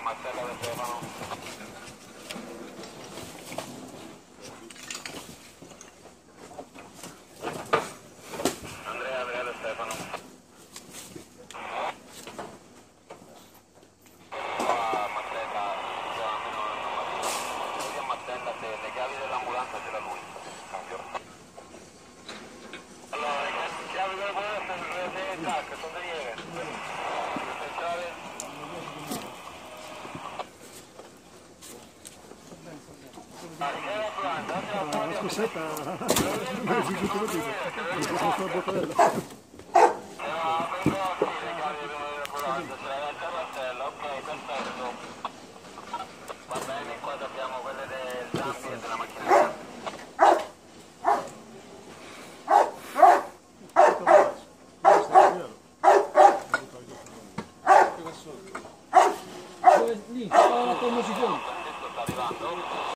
Marcella De Stefano. Andrea De Stefano. Marcella, così a Marcella se le chiavi dell'ambulanza ce l'ha lui. Cambio. Allora, le chiavi delle buone se tac, sono di nieve. La scossetta mi è fuggito capito, mi sono fatto la bottarella. Ok, perfetto. Va bene, qua abbiamo quelle del zampi e della macchina. Lì, la commozione. Sta arrivando?